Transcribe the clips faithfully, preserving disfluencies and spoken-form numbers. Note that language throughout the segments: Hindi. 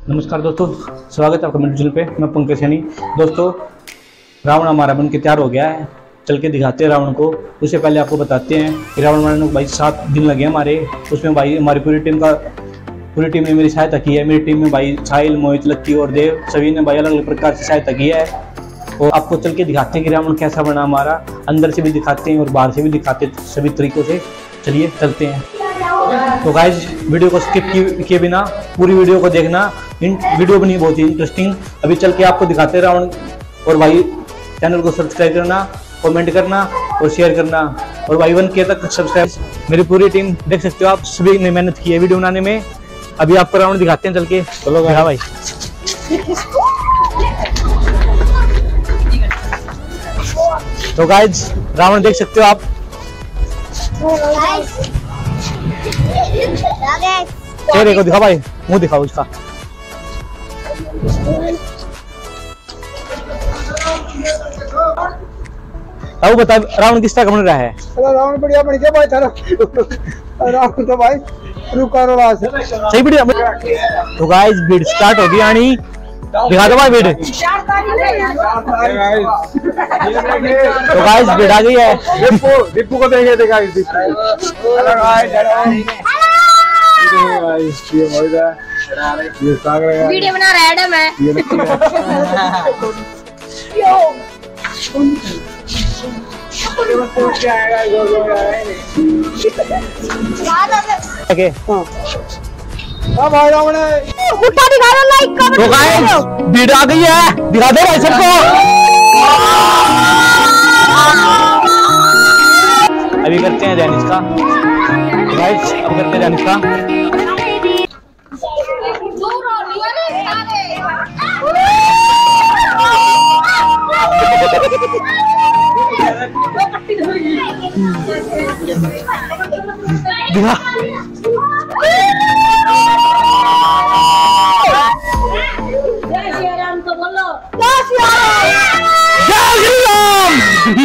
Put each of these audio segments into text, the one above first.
नमस्कार दोस्तों, स्वागत है आपका मेरे चैनल पे। मैं पंकज सैनी। दोस्तों, रावण हमारा बन के तैयार हो गया है। चल के दिखाते हैं रावण को। उससे पहले आपको बताते हैं कि रावण बनाने को भाई सात दिन लगे हमारे। उसमें भाई हमारी पूरी टीम का पूरी टीम ने मेरी सहायता की है। मेरी टीम में भाई साहिल, मोहित, लक्की और देव सभी ने भाई अलग अलग प्रकार से सहायता की है। और आपको चल के दिखाते हैं कि रावण कैसा बना हमारा। अंदर से भी दिखाते हैं और बाहर से भी दिखाते हैं, सभी तरीकों से। चलिए चलते हैं। तो गाइज, वीडियो को स्किप किए बिना पूरी वीडियो को देखना। इन वीडियो बनी बहुत ही इंटरेस्टिंग। अभी चल के आपको दिखाते हैं रावण। और भाई चैनल को सब्सक्राइब करना, कमेंट करना और शेयर करना। और भाई वन के तक सब्सक्राइब। मेरी पूरी टीम देख सकते हो आप, सभी ने मेहनत की है वीडियो बनाने में। अभी आपको रावण दिखाते हैं चल के। चलो हाँ भाई। तो गाइज, रावण देख सकते हो आप। चेहरे को दिखा भाई, मुंह दिखाओ उसका। अब बता रावण किस तरह बन रहा है? रावण बढ़िया बन गया भाई। थारा रावण तो भाई रुका सही बढ़िया। तो गाइस, भीड़ स्टार्ट हो गई आनी। दिखा दो भाई भीड़। तो गाइस, भीड़ आ गई है। दीपू दीपू को देंगे। देखा वीडियो बना रहा है मैं। ओके हाँ भाई रावण उठा दिखा दो, लाइक कमेंट। तो गाइस, भीड़ आ गई है। दिखा दो भाई सबको। अभी करते हैं जैनिस का। गाइस, अब करते हैं जैनिस का। दिखा जय श्री राम तो बोलो। जय श्री राम।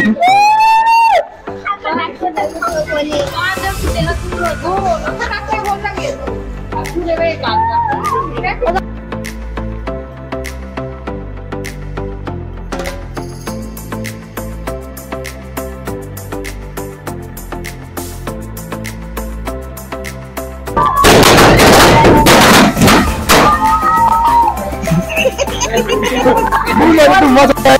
तुम मजा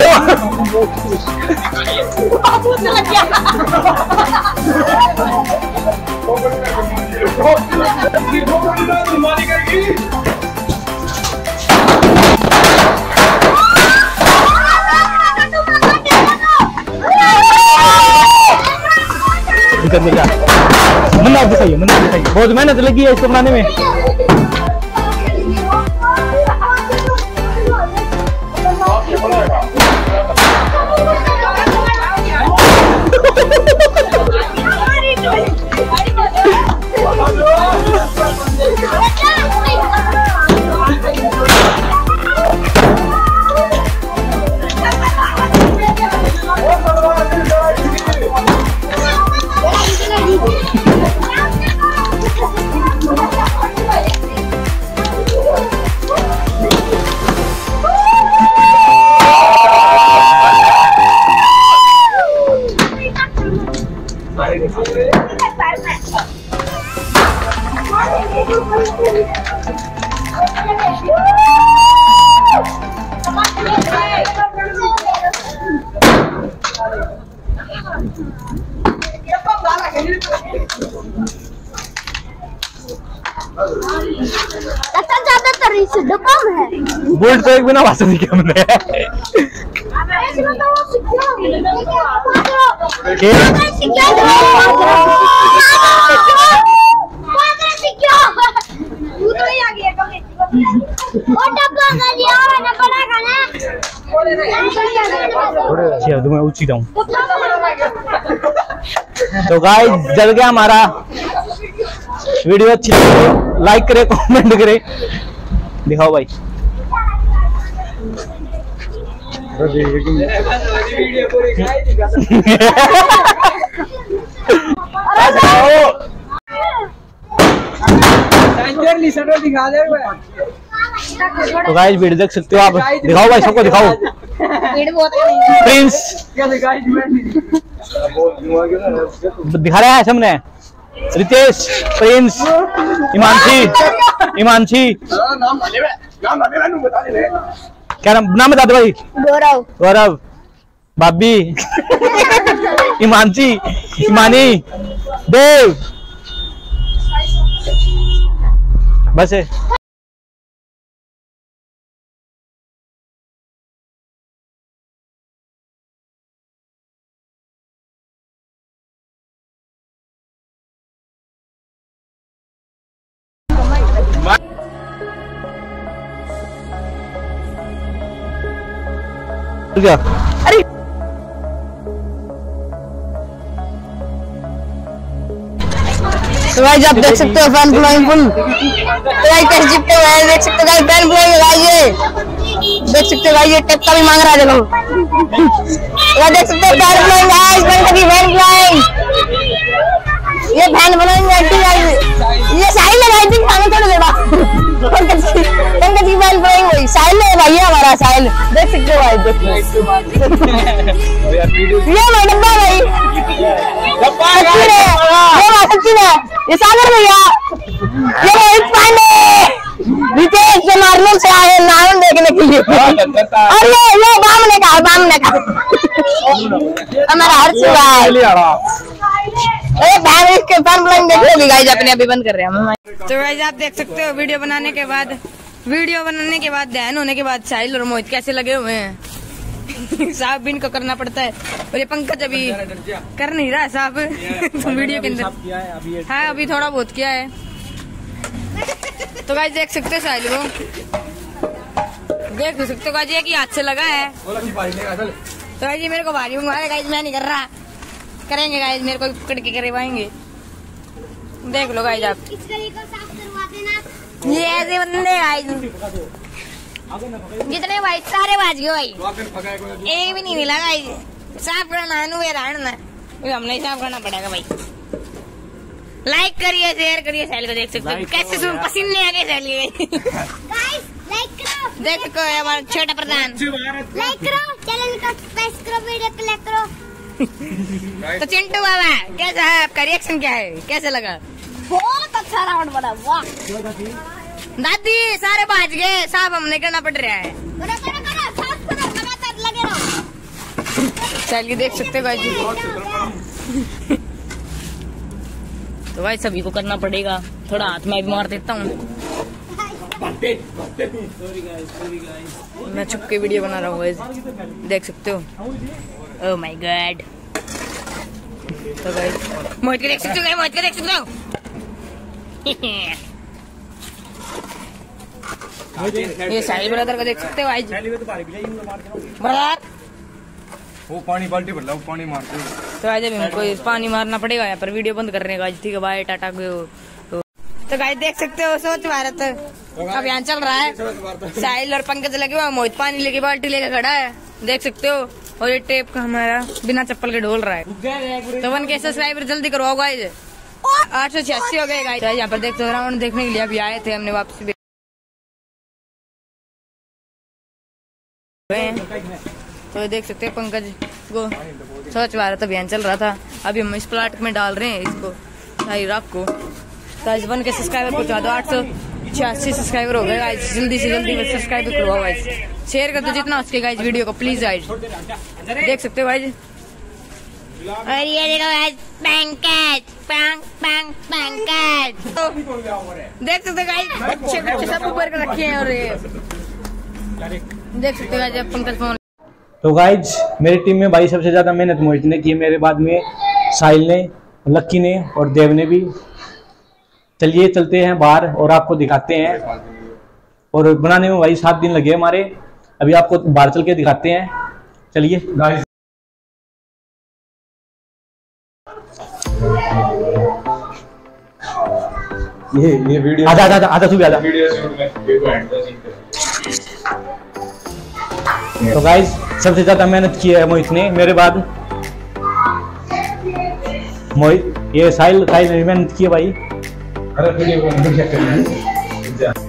मन्ना दिखाइए, मन्ना दिखाइए। बहुत मेहनत लगी है इसको बनाने में। बोल्ट तो एक बिना वास्ते नहीं क्या मैंने। मैं ऊंची जाऊं। तो गाइस, जल गया हमारा। वीडियो अच्छी लगी लाइक करे, कमेंट करे। दिखाओ भाई। दिखा दे। तो गाइस वीडियो देख सकते हो आप, दिखाओ भाई सबको दिखाओ। प्रिंस दिखा रहा है सामने, रितेश, प्रिंस, हिमांशी, हिमांशी क्या नाम नाम बता दो भाई। गौरव, गौरव, भाभी, हिमांशी, हिमानी, देव, बस है। क्या? अरे तो गाइस आप देख सकते हो फैन फ्लोइंग फुल। तो गाइस टेस्ट जिप पे है, देख सकते हो गाइस फैन फ्लोइंग है गाइस, ये देख सकते हो गाइस, ये टेप का भी मांग रहा है देखो। तो देख सकते हो फैन फ्लोइंग गाइस, पंकज की फैन फ्लोइंग, ये फैन फ्लोइंग है गाइस, ये साहिल है गाइस, खाना थोड़ा देना। पंकज की पंकज की फैन फ्लोइंग हुई, साहिल है भाई हमारा साहिल, देख सकते हो गाइस, देखो ये मैं डब्बा भाई, डब्बा ये सच्ची है, ये सागर भैया, ये रोहित पांडे, रितेश जो नार्मल से आए नार्मल देखने के लिए, और ये ये बामने का बामने का हमारा हर्ष भाई, ए फैन इसके फैन ब्लॉग देख लो गाइस, अपने अभी बंद कर रहे हैं हम। तो गाइस आप देख सकते हो वीडियो बनाने के बाद वीडियो बनाने के बाद ध्यान होने के बाद साहिल और मोहित कैसे लगे हुए हैं। साफ भी इनको करना पड़ता है, और ये पंकज अभी कर नहीं रहा है साफ तो वीडियो के अंदर हाँ अभी थोड़ा बहुत किया है। तो गाइस देख सकते हो साहिल को, देख सकते हो गाइस ये कि हाथ से लगा है। तो गाइस ये मेरे को भारी मंगवा रहे गाइस, मैं नहीं कर रहा, करेंगे गाइस, मेरे को पकड़ के करवाएंगे। देख लो गाइस आप, ये ऐसे बंदे गाइस जितने भाई सारे बाज गए भाई, एक भी नहीं मिला गाइस, साफ करना है, हमने ही साफ करना पड़ेगा भाई। लाइक करिए, शेयर करिए, साहिल को देख सकते हो कैसे सुन पसीने आ गए साहिल के। देख सकते हो हमारा छोटा प्रधान, लाइक करो, चैनल को सब्सक्राइब करो, वीडियो को लाइक करो। तो चिंटू बाबा कैसा है, आपका रिएक्शन क्या है, कैसे लगा? बहुत अच्छा राउंड बना, वाह। दादी सारे बाज गए, साफ हमने करना पड़ रहा है, चलिए देख सकते हो भाई जी। तो भाई सभी को करना पड़ेगा, थोड़ा हाथ में भी मार देता हूँ, मैं छुप के वीडियो बना रहा हूँ, देख सकते हो। Oh my god. तो भाई मोहित के देख सकते हो, मोहित के देख सकते हो ये साहिल ब्रदर को देख सकते हो भाई ब्रदर, वो पानी बाल्टी भर ला, वो पानी मारते हैं। तो आज हमको पानी मारना पड़ेगा यहाँ पर, वीडियो बंद करने का। ठीक है भाई, टाटा। तो गाइस देख सकते हो स्वच्छ भारत अभियान चल रहा है, साहिल और पंकज लगे हुआ, मोहित पानी लेके बाल्टी लेके खड़ा है, देख सकते हो। और ये टेप का हमारा बिना चप्पल के ढोल रहा है। तो वन के सब्सक्राइबर जल्दी करवाओ गाइस, आठ सौ छियासी हो गए गाइस। यहाँ पर देखते हो राउंड देखने के लिए अभी आए थे, हमने वापसी। तो देख सकते हैं पंकज को स्वच्छ भारत अभियान चल रहा था, अभी हम इस प्लाट में डाल रहे हैं इसको, सारी राख को। तो वन के सब्सक्राइबर पहुंचा दो, आठ सौ छियासी सब्सक्राइबर हो गए गाइस, जल्दी से जल्दी सब्सक्राइब करवाओ गाइस, शेयर कर दो जितना हो सके गाइस वीडियो को प्लीज गाइस। देख सकते हो गाइस, और ये देखो गाइस पंकज पंक पंक पंकज, तो देख सकते हो गाइस बच्चे बच्चे सब ऊपर कर रखे हैं, और ये देख सकते हो गाइस पंकज फोन। तो गाइज मेरी टीम में भाई सबसे ज्यादा मेहनत मोहित ने की, मेरे बाद में साहिल ने, लक्की ने और देव ने भी। चलिए चलते हैं बाहर और आपको दिखाते हैं, और बनाने में भाई सात दिन लगे हमारे, अभी आपको बाहर चल के दिखाते हैं। चलिए गाइस, ये ये वीडियो आजा आजा आजा तू भी आजा। तो गाइस सबसे ज्यादा मेहनत की है मोहित ने, मेरे बाद मोहित, ये साहिल साहिल ने मेहनत की है भाई। अरे वीडियो को चेक करना है।